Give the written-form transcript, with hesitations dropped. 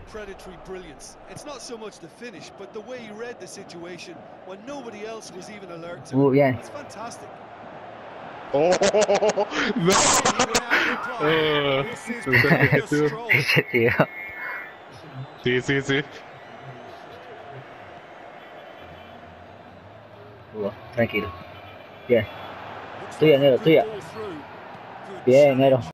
predatory brilliance. It's not so much the finish, but the way he read the situation when nobody else was even alert to Muy it. bien. It's fantastic. ¡Oh! ¡No! This is a stroll. Ese tío. Sí, sí, sí. Tranquilo. Bien. Tuya, Nero, tuya. Bien, Nero.